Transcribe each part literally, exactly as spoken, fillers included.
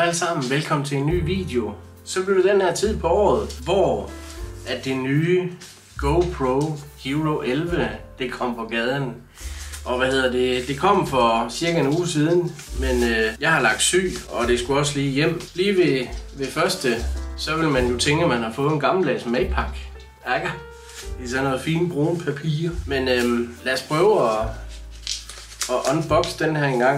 alle sammen, velkommen til en ny video. Så bliver det den her tid på året, hvor at det nye GoPro Hero elleve, det kom på gaden. Og hvad hedder det, det kom for cirka en uge siden, men øh, jeg har lagt syg, og det skulle også lige hjem. Lige ved, ved første, så vil man jo tænke, at man har fået en gammeldags Maypac. Ikke? I sådan noget fint brun papir. Men øh, lad os prøve at, at unbox den her engang.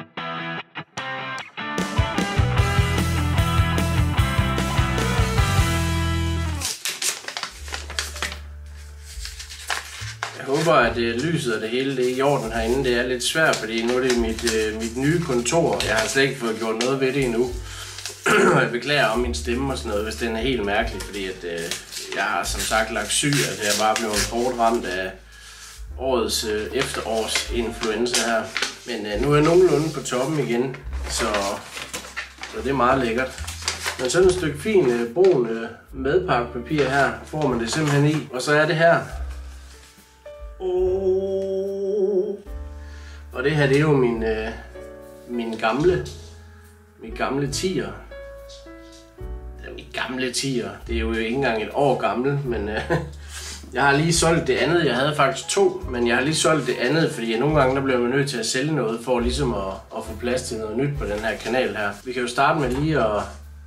Jeg håber, at det lyset og det hele det er i orden herinde. Det er lidt svært, fordi nu er det mit, øh, mit nye kontor. Jeg har slet ikke fået gjort noget ved det endnu. Jeg beklager om min stemme og sådan noget, hvis den er helt mærkelig, fordi at, øh, jeg har som sagt lagt syg. Altså jeg er bare blevet hårdt ramt af årets øh, efterårs influenza her. Men øh, nu er jeg nogenlunde på toppen igen, så, så det er meget lækkert. Men sådan et stykke fint øh, brun øh, madpakkepapir her får man det simpelthen i. Og så er det her. Oh. Og det her, det er jo min, øh, min gamle, min gamle tier. Eller min gamle tier. Det er jo ikke engang et år gammel, men øh, jeg har lige solgt det andet. Jeg havde faktisk to, men jeg har lige solgt det andet, fordi nogle gange der bliver man nødt til at sælge noget for ligesom at, at få plads til noget nyt på den her kanal her. Vi kan jo starte med lige at...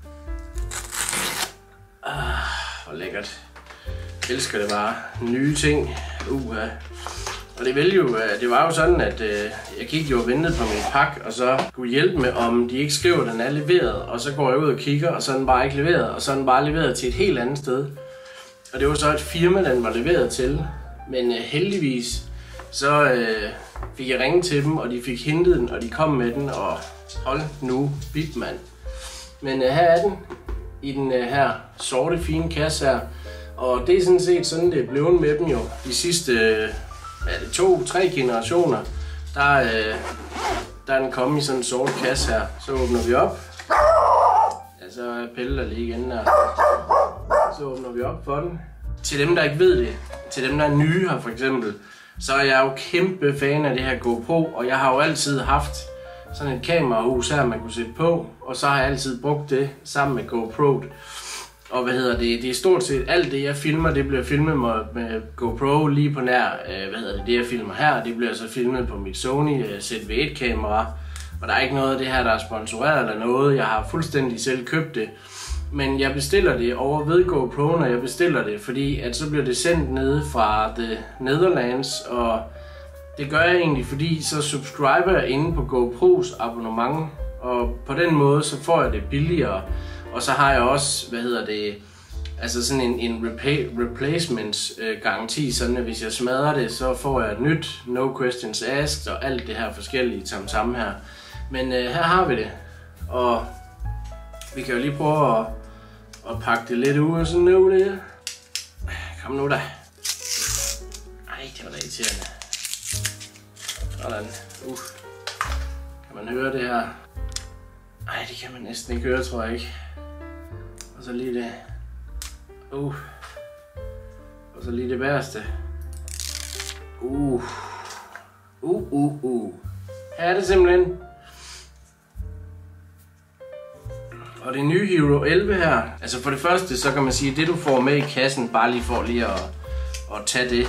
Ah, hvor lækkert. Jeg elsker det bare. Nye ting. Uha. Og det, ville jo, det var jo sådan, at øh, jeg gik jo og ventede på min pakke, og så kunne hjælpe med, om de ikke skriver, at den er leveret. Og så går jeg ud og kigger, og så er den bare ikke leveret, og så er den bare leveret til et helt andet sted. Og det var så et firma, den var leveret til. Men øh, heldigvis, så øh, fik jeg ringet til dem, og de fik hentet den, og de kom med den, og hold nu, bit mand. Men øh, her er den, i den øh, her sorte, fine kasse her. Og det er sådan set sådan, det er blevet med dem jo. De sidste er det to, tre generationer, der, øh, der er den kommet i sådan en sort kasse her. Så åbner vi op. Ja, så er Pelle der lige igen der. Så åbner vi op for den. Til dem, der ikke ved det, til dem, der er nye her for eksempel, så er jeg jo kæmpe fan af det her GoPro. Og jeg har jo altid haft sådan et kamerahus her, man kunne sætte på. Og så har jeg altid brugt det sammen med GoPro. Og hvad hedder det, det er stort set alt det jeg filmer, det bliver filmet med, med GoPro lige på nær, øh, hvad hedder det, det jeg filmer her, det bliver så filmet på mit Sony øh, Z V et kamera. Og der er ikke noget af det her, der er sponsoreret eller noget, jeg har fuldstændig selv købt det. Men jeg bestiller det over ved GoPro, når jeg bestiller det, fordi at så bliver det sendt nede fra The Netherlands, og det gør jeg egentlig, fordi så subscriber jeg inde på GoPros abonnement, og på den måde så får jeg det billigere. Og så har jeg også, hvad hedder det, altså sådan en, en replacement øh, garanti, sådan at hvis jeg smadrer det, så får jeg et nyt, no questions asked og alt det her forskellige tam-tam her. Men øh, her har vi det, og vi kan jo lige prøve at, at pakke det lidt ud og sådan noget det. Kom nu da. Ej, det var da irriterende. Sådan, uh. Kan man høre det her? Ej, det kan man næsten ikke høre, tror jeg ikke. Og så lige det. Uh. Og så lige det værste. Uh. Uh, uh, uh. Her er det simpelthen. Og det nye Hero elleve her. Altså for det første, så kan man sige, at det du får med i kassen, bare lige for lige at, at tage det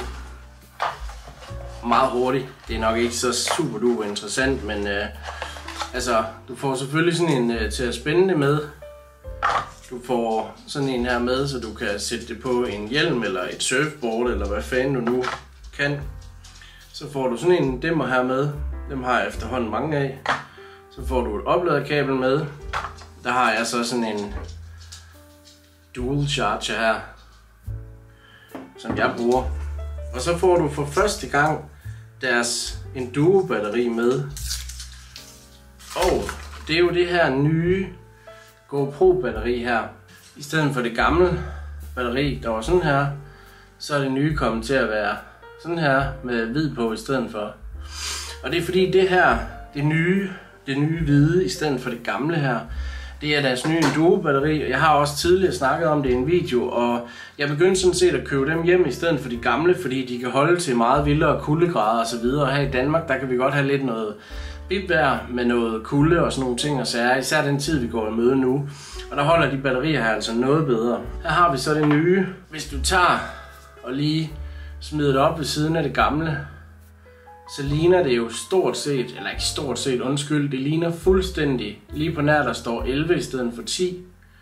meget hurtigt. Det er nok ikke så super duper interessant, men øh, altså, du får selvfølgelig sådan en øh, til at spænde det med. Du får sådan en her med, så du kan sætte det på en hjelm eller et surfboard, eller hvad fanden du nu kan. Så får du sådan en dimmer her med. Dem har jeg efterhånden mange af. Så får du et opladerkabel med. Der har jeg så sådan en dual charger her, som jeg bruger. Og så får du for første gang deres Enduro batteri med. Og det er jo det her nye GoPro batteri her. I stedet for det gamle batteri, der var sådan her, så er det nye kommet til at være sådan her med hvid på i stedet for. Og det er fordi det her, det nye, det nye hvide i stedet for det gamle her, det er deres nye Enduro batteri. Jeg har også tidligere snakket om det i en video, og jeg begyndte sådan set at købe dem hjem i stedet for de gamle, fordi de kan holde til meget vildere kuldegrader og så videre. Her i Danmark, der kan vi godt have lidt noget bipvejr med noget kulde og sådan nogle ting, og så er især den tid, vi går i møde nu. Og der holder de batterier her altså noget bedre. Her har vi så det nye. Hvis du tager og lige smider det op ved siden af det gamle, så ligner det jo stort set, eller ikke stort set, undskyld, det ligner fuldstændig. Lige på nær der står elleve i stedet for ti.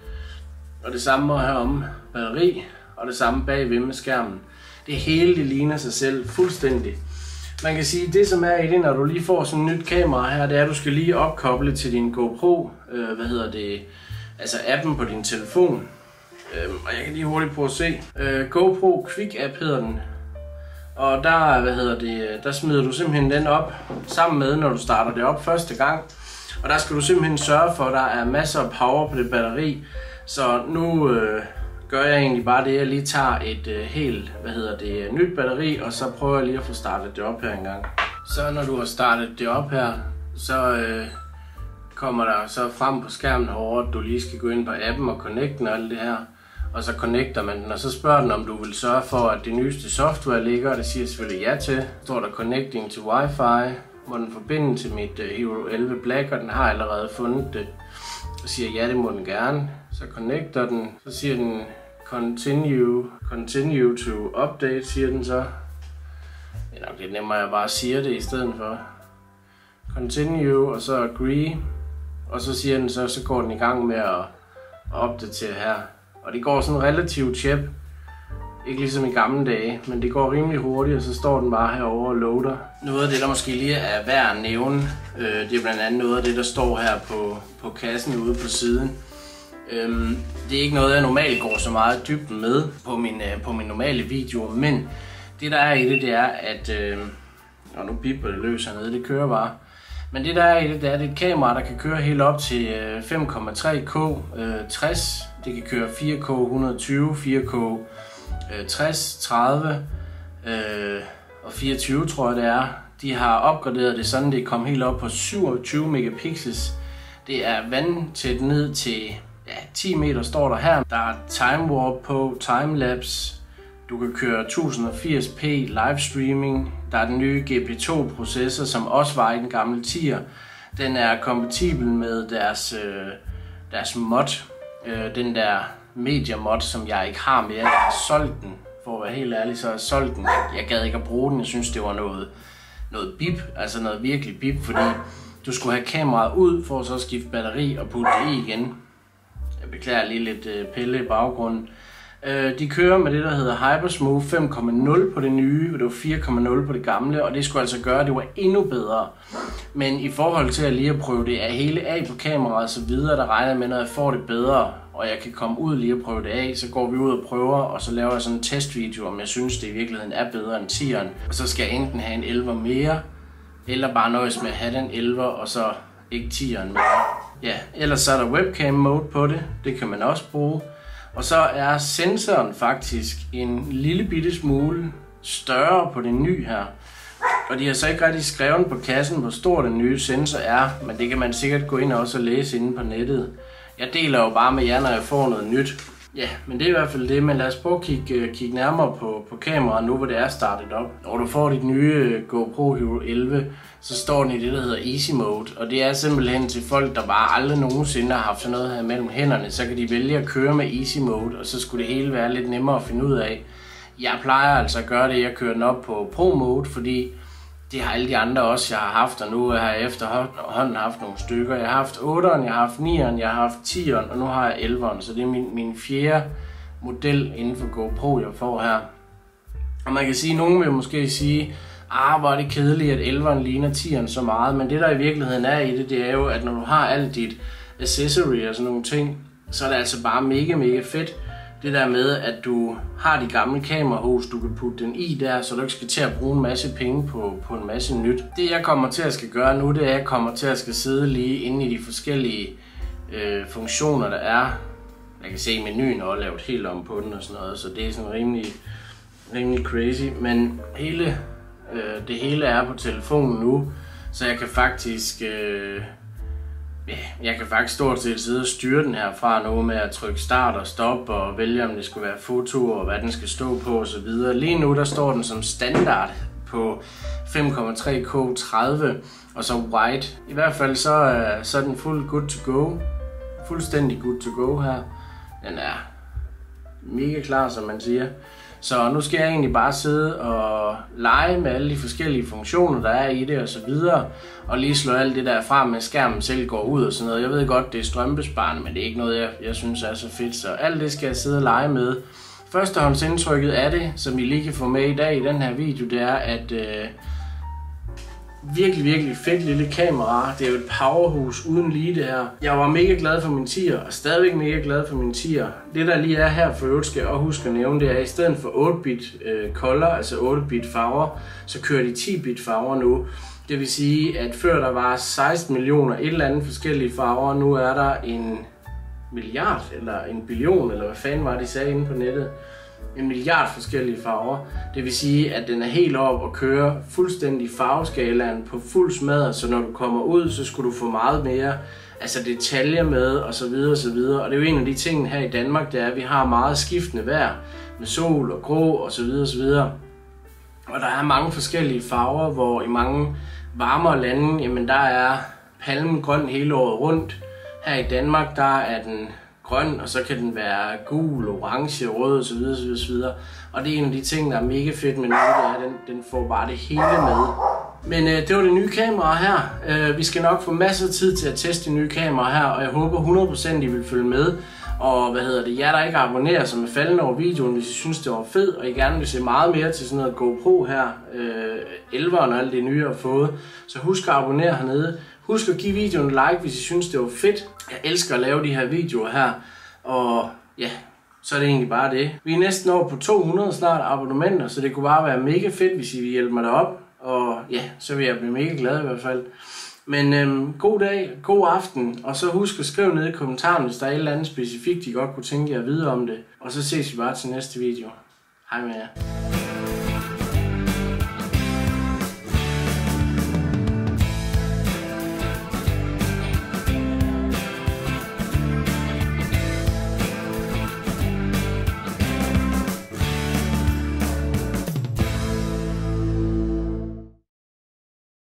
Og det samme herom, batteri, og det samme bagved med skærmen. Det hele det ligner sig selv fuldstændig. Man kan sige, at det som er i det, når du lige får sådan et nyt kamera her, det er, at du skal lige opkoble til din GoPro, øh, hvad hedder det, altså appen på din telefon. Øh, og jeg kan lige hurtigt prøve at se. Øh, GoPro Quick App hedder den. Og der, hvad hedder det, der smider du simpelthen den op sammen med, når du starter det op første gang. Og der skal du simpelthen sørge for, at der er masser af power på det batteri. Så nu øh, gør jeg egentlig bare det, at jeg lige tager et øh, helt, hvad hedder det, nyt batteri, og så prøver jeg lige at få startet det op her en gang. Så når du har startet det op her, så øh, kommer der så frem på skærmen herovre, at du lige skal gå ind på appen og connecte den og alt det her. Og så connecter man den, og så spørger den, om du vil sørge for, at det nyeste software ligger, og det siger selvfølgelig ja til. Så står der connecting to Wi-Fi, må den forbinde til mit uh, Hero elleve Black, og den har allerede fundet det. Så siger ja, det må den gerne. Så connecter den, så siger den continue, continue to update, siger den så. Det er nok lidt nemmere, at jeg bare siger det i stedet for. Continue, og så agree. Og så siger den så, så går den i gang med at opdatere her. Og det går sådan relativt tjep. Ikke ligesom i gamle dage, men det går rimelig hurtigt, og så står den bare herovre og loader. Noget af det, der måske lige er værd at nævne, øh, det er blandt andet noget af det, der står her på, på kassen ude på siden. Øhm, det er ikke noget, jeg normalt går så meget dybden med på min, øh, på min normale video, men det der er i det, det er, at... Øh, og nu bipper det løs hernede, det kører bare. Men det der er i det, det er, det er et kamera, der kan køre helt op til fem komma tre K øh, tres. Det kan køre fire K et hundrede og tyve, fire K øh, tres, tredive øh, og fireogtyve, tror jeg det er. De har opgraderet det sådan, det kom helt op på syvogtyve megapixels. Det er vandtæt ned til ja, ti meter, står der her. Der er time warp på, timelapse. Du kan køre tusind og firs p livestreaming. Der er den nye G P to processor, som også var i den gamle tier. Den er kompatibel med deres, øh, deres mod. Øh, den der media mod, som jeg ikke har mere. Jeg har solgt den. For at være helt ærlig, så har jeg solgt den. Jeg gad ikke at bruge den. Jeg synes, det var noget, noget bip. Altså noget virkelig bip, fordi du skulle have kameraet ud for at så skifte batteri og putte det i igen. Jeg beklager lige lidt øh, pille i baggrunden. De kører med det, der hedder Hypersmooth fem komma nul på det nye, og det var fire komma nul på det gamle, og det skulle altså gøre, at det var endnu bedre. Men i forhold til at lige at prøve det af hele af på kameraet og så videre, der regner jeg med, når jeg får det bedre, og jeg kan komme ud lige og prøve det af, så går vi ud og prøver, og så laver jeg sådan en testvideo, om jeg synes, det i virkeligheden er bedre end tieren. Og så skal jeg enten have en elleve mere, eller bare nøjes med at have den elleve, og så ikke tieren mere. Ja, ellers så er der webcam mode på det, det kan man også bruge. Og så er sensoren faktisk en lille bitte smule større på det nye her. Og de har så ikke rigtig skrevet på kassen, hvor stor den nye sensor er, men det kan man sikkert gå ind og også læse inde på nettet. Jeg deler jo bare med jer, når jeg får noget nyt. Ja, men det er i hvert fald det, men lad os prøve at kigge, kigge nærmere på, på kameraet nu, hvor det er startet op. Når du får dit nye GoPro Hero elleve, så står den i det, der hedder Easy Mode. Og det er simpelthen til folk, der bare aldrig nogensinde har haft sådan noget her mellem hænderne, så kan de vælge at køre med Easy Mode, og så skulle det hele være lidt nemmere at finde ud af. Jeg plejer altså at gøre det, jeg kører den op på Pro Mode, fordi det har alle de andre også, jeg har haft, og nu har jeg efterhånden haft nogle stykker. Jeg har haft otteren, jeg har haft nieren, jeg har haft tieren, og nu har jeg elleveren, så det er min, min fjerde model inden for GoPro, jeg får her. Og man kan sige, at nogen vil måske sige, ah, hvor er det kedeligt, at elleveren ligner tieren så meget, men det der i virkeligheden er i det, det er jo, at når du har alt dit accessory og sådan nogle ting, så er det altså bare mega, mega fedt. Det der med, at du har de gamle kamerahus, du kan putte den i der, så du ikke skal til at bruge en masse penge på, på en masse nyt. Det jeg kommer til at skal gøre nu, det er, at jeg kommer til at skal sidde lige inde i de forskellige øh, funktioner, der er. Jeg kan se menuen og lavet helt om på den og sådan noget, så det er sådan rimelig, rimelig crazy. Men hele, øh, det hele er på telefonen nu, så jeg kan faktisk... Øh, Jeg kan faktisk stort set sidde og styre den herfra nu med at trykke start og stop og vælge om det skulle være foto og hvad den skal stå på og så videre. Lige nu der står den som standard på fem komma tre K tredive og så white. I hvert fald så, så er den fuld good to go. Fuldstændig good to go her. Den er mega klar, som man siger. Så nu skal jeg egentlig bare sidde og lege med alle de forskellige funktioner, der er i det og så videre. Og lige slå alt det der fra med skærmen selv går ud og sådan noget. Jeg ved godt, det er strømbesparende, men det er ikke noget, jeg, jeg synes er så fedt. Så alt det skal jeg sidde og lege med. Førstehåndsindtrykket af det, som I lige kan få med i dag i den her video, det er, at øh, virkelig, virkelig fedt lille kamera. Det er jo et powerhus uden lige det her. Jeg var mega glad for min tier, og stadigvæk mega glad for min tier. Det der lige er her for øvrigt, skal jeg også huske at nævne, det er, at i stedet for otte bit øh, color, altså otte bit farver, så kører de ti bit farver nu. Det vil sige, at før der var seksten millioner et eller andet forskellige farver, nu er der en milliard, eller en billion, eller hvad fanden var det, de sagde inde på nettet. En milliard forskellige farver. Det vil sige, at den er helt op og kører fuldstændig farveskalaen på fuld smadret, så når du kommer ud, så skulle du få meget mere altså detaljer med og så videre og så videre. Og det er jo en af de ting her i Danmark, det er, at vi har meget skiftende vejr med sol og grå og så videre og så videre. Og der er mange forskellige farver, hvor i mange varmere lande, jamen der er palmen grøn hele året rundt. Her i Danmark, der er den grøn, og så kan den være gul, orange, rød og så videre, så videre, så videre. Og det er en af de ting, der er mega fedt med noget, det er, at den, den får bare det hele med. Men øh, det var det nye kamera her. Øh, vi skal nok få masser af tid til at teste det nye kamera her, og jeg håber hundrede procent I vil følge med. Og hvad hedder det, jer der ikke abonnerer, som er faldende over videoen, hvis I synes det var fedt, og I gerne vil se meget mere til sådan noget GoPro her, øh, elleveren og alt det nye jeg har fået, så husk at abonnere hernede. Husk at give videoen en like, hvis I synes det var fedt. Jeg elsker at lave de her videoer her, og ja, så er det egentlig bare det. Vi er næsten over på to hundrede snart abonnementer, så det kunne bare være mega fedt, hvis I vil hjælpe mig derop. Og ja, så vil jeg blive mega glad i hvert fald. Men øhm, god dag, god aften, og så husk at skrive ned i kommentarerne, hvis der er et eller andet specifikt, I godt kunne tænke jer at vide om det. Og så ses vi bare til næste video. Hej med jer.